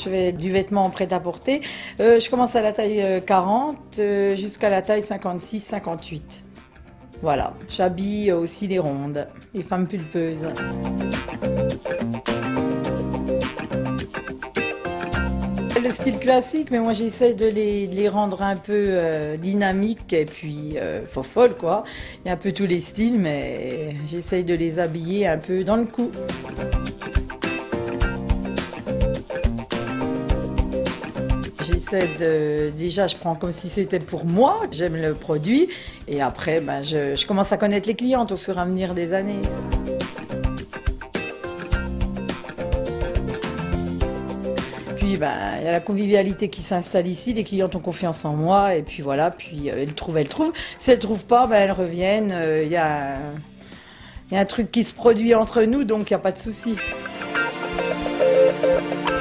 je fais du vêtement prêt-à-porter. Je commence à la taille 40 jusqu'à la taille 56-58. Voilà, j'habille aussi les rondes, les femmes pulpeuses. Le style classique, mais moi j'essaie de les rendre un peu dynamiques et puis folles quoi. Il y a un peu tous les styles, mais j'essaie de les habiller un peu dans le coup. Déjà, je prends comme si c'était pour moi, j'aime le produit, et après, ben, je commence à connaître les clientes au fur et à mesure des années. Puis, ben, il y a la convivialité qui s'installe ici, les clientes ont confiance en moi, et puis voilà, puis elles trouvent. Si elles ne trouvent pas, ben, elles reviennent, il y a un truc qui se produit entre nous, donc il n'y a pas de souci.